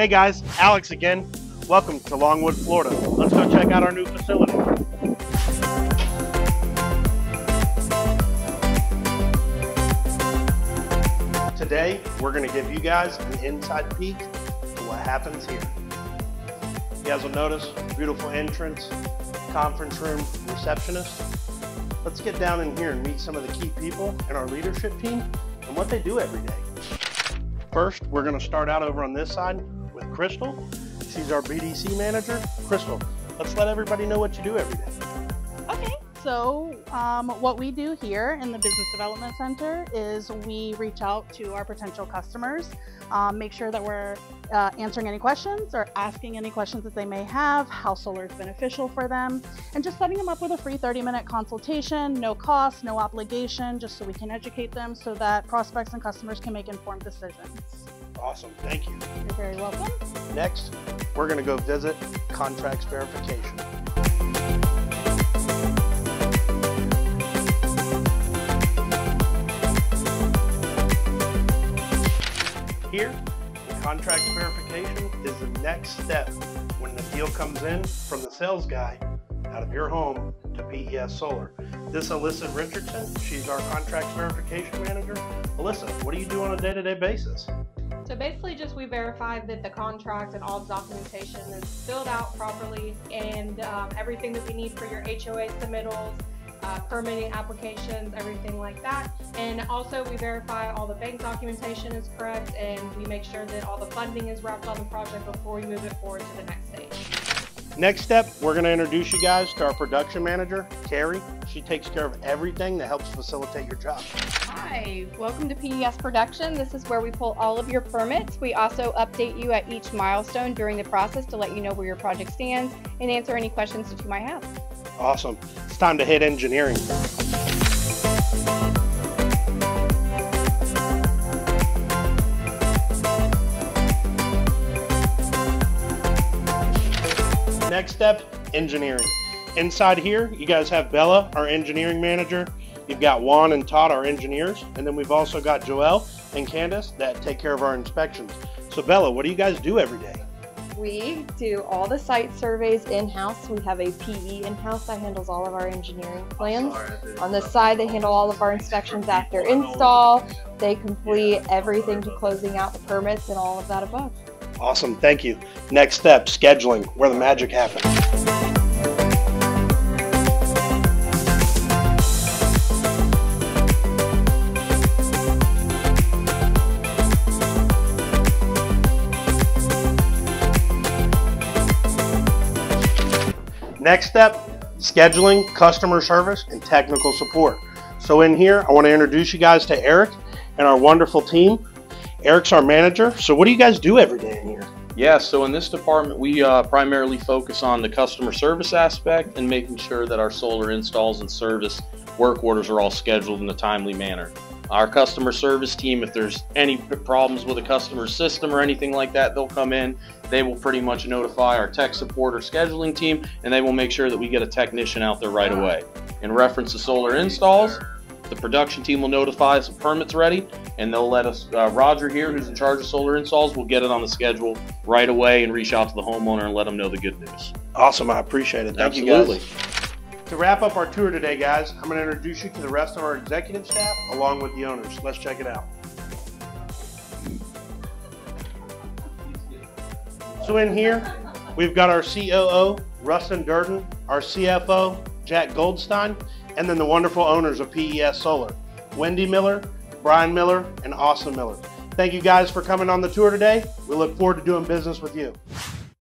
Hey guys, Alex again. Welcome to Longwood, Florida. Let's go check out our new facility. Today, we're going to give you guys an inside peek to what happens here. You guys will notice beautiful entrance, conference room, receptionist. Let's get down in here and meet some of the key people in our leadership team and what they do every day. First, we're going to start out over on this side with Crystal. She's our BDC manager. Crystal, let's let everybody know what you do every day. Okay, so what we do here in the Business Development Center is we reach out to our potential customers, make sure that we're answering any questions or asking any questions that they may have, how solar is beneficial for them, and just setting them up with a free 30-minute consultation, no cost, no obligation, just so we can educate them so that prospects and customers can make informed decisions. Awesome, thank you. You're very welcome. Next, we're going to go visit contracts verification. Here, contract verification is the next step when the deal comes in from the sales guy out of your home to PES Solar. This is Alyssa Richardson. She's our contracts verification manager. Alyssa, what do you do on a day-to-day basis? So basically just we verify that the contract and all the documentation is filled out properly and everything that we need for your HOA submittals, permitting applications, everything like that. And also we verify all the bank documentation is correct and we make sure that all the funding is wrapped on the project before we move it forward to the next stage. Next step, we're going to introduce you guys to our production manager, Carrie. She takes care of everything that helps facilitate your job. Hi, welcome to PES Production. This is where we pull all of your permits. We also update you at each milestone during the process to let you know where your project stands and answer any questions that you might have. Awesome. It's time to hit engineering. Next step, engineering. Inside here, you guys have Bella, our engineering manager. You've got Juan and Todd, our engineers. And then we've also got Joelle and Candace that take care of our inspections. So Bella, what do you guys do every day? We do all the site surveys in-house. We have a PE in-house that handles all of our engineering plans. On this side, they handle all of our inspections after install. They complete everything to closing out the permits and all of that above. Awesome, thank you. Next step, scheduling, where the magic happens. Next step, scheduling, customer service, and technical support. So in here, I want to introduce you guys to Eric and our wonderful team. Eric's our manager. So what do you guys do every day in here? Yeah, so in this department, we primarily focus on the customer service aspect and making sure that our solar installs and service work orders are all scheduled in a timely manner. Our customer service team, if there's any problems with a customer's system or anything like that, they'll come in. They will pretty much notify our tech support or scheduling team, and they will make sure that we get a technician out there right away. In reference to solar installs, the production team will notify us if permit's ready, and they'll let us, Roger here, who's in charge of solar installs, will get it on the schedule right away and reach out to the homeowner and let them know the good news. Awesome, I appreciate it. Thank Absolutely. you guys. To wrap up our tour today, guys, I'm going to introduce you to the rest of our executive staff along with the owners. Let's check it out. So in here, we've got our COO, Rustin Durden, our CFO, Jack Goldstein, and then the wonderful owners of PES Solar, Wendy Miller, Brian Miller, and Austin Miller. Thank you guys for coming on the tour today. We look forward to doing business with you.